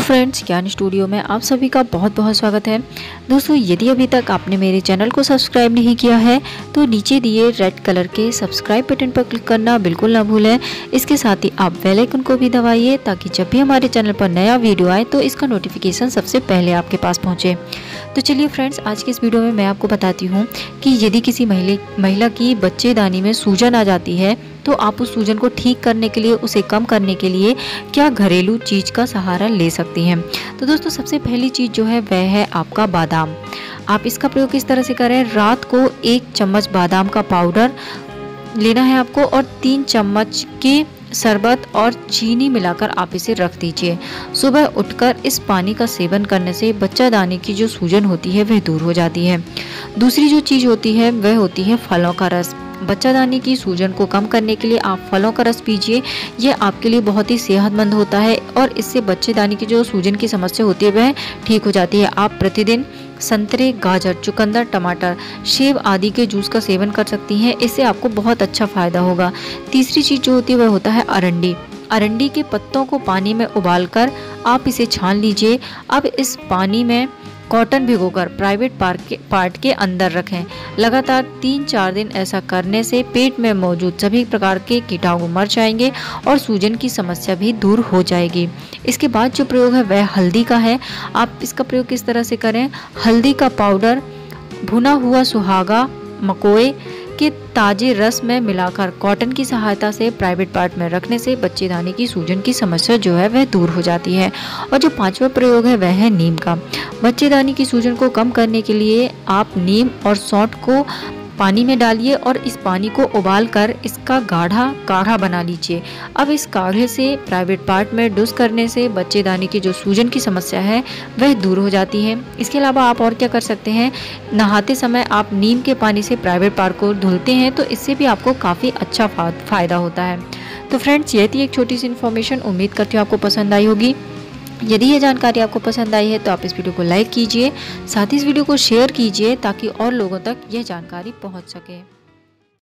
Friends, ज्ञान studio में आप सभी का बहुत बहुत स्वागत है। दोस्तों, यदि अभी तक आपने मेरे चैनल को सब्सक्राइब नहीं किया है तो नीचे दिए रेड कलर के सब्सक्राइब बटन पर क्लिक करना बिल्कुल ना भूलें। इसके साथ ही आप बेल आइकन को भी दबाइए ताकि जब भी हमारे चैनल पर नया वीडियो आए तो इसका नोटिफिकेशन सबसे पहले आपके पास पहुँचे। तो चलिए फ्रेंड्स, आज के इस वीडियो में मैं आपको बताती हूँ कि यदि किसी महिला की बच्चेदानी में सूजन आ जाती है तो आप उस सूजन को ठीक करने के लिए, उसे कम करने के लिए क्या घरेलू चीज़ का सहारा ले सकती हैं। तो दोस्तों, सबसे पहली चीज़ जो है वह है आपका बादाम। आप इसका प्रयोग किस तरह से करें? रात को 1 चम्मच बादाम का पाउडर लेना है आपको और 3 चम्मच के शरबत और चीनी मिलाकर आप इसे रख दीजिए। सुबह उठकर इस पानी का सेवन करने से बच्चादानी की जो सूजन होती है वह दूर हो जाती है। दूसरी जो चीज़ होती है वह होती है फलों का रस। बच्चादानी की सूजन को कम करने के लिए आप फलों का रस पीजिए। यह आपके लिए बहुत ही सेहतमंद होता है और इससे बच्चेदानी की जो सूजन की समस्या होती है वह ठीक हो जाती है। आप प्रतिदिन संतरे, गाजर, चुकंदर, टमाटर, सेब आदि के जूस का सेवन कर सकती हैं। इससे आपको बहुत अच्छा फायदा होगा। तीसरी चीज़ जो होती है वह होता है अरंडी। अरंडी के पत्तों को पानी में उबालकर आप इसे छान लीजिए। अब इस पानी में कॉटन भिगोकर प्राइवेट पार्ट के अंदर रखें। लगातार 3-4 दिन ऐसा करने से पेट में मौजूद सभी प्रकार के कीटाणु मर जाएंगे और सूजन की समस्या भी दूर हो जाएगी। इसके बाद जो प्रयोग है वह हल्दी का है। आप इसका प्रयोग किस तरह से करें? हल्दी का पाउडर भुना हुआ सुहागा मकोए के ताजे रस में मिलाकर कॉटन की सहायता से प्राइवेट पार्ट में रखने से बच्चेदानी की सूजन की समस्या जो है वह दूर हो जाती है। और जो 5वां प्रयोग है वह है नीम का। बच्चेदानी की सूजन को कम करने के लिए आप नीम और सौंठ को पानी में डालिए और इस पानी को उबालकर इसका गाढ़ा काढ़ा बना लीजिए। अब इस काढ़े से प्राइवेट पार्ट में डुस करने से बच्चेदानी की जो सूजन की समस्या है वह दूर हो जाती है। इसके अलावा आप और क्या कर सकते हैं? नहाते समय आप नीम के पानी से प्राइवेट पार्ट को धुलते हैं तो इससे भी आपको काफ़ी अच्छा फ़ायदा होता है। तो फ्रेंड्स, ये थी एक छोटी सी इन्फॉर्मेशन। उम्मीद करती हूँ आपको पसंद आई होगी। यदि ये जानकारी आपको पसंद आई है तो आप इस वीडियो को लाइक कीजिए, साथ ही इस वीडियो को शेयर कीजिए ताकि और लोगों तक यह जानकारी पहुंच सके।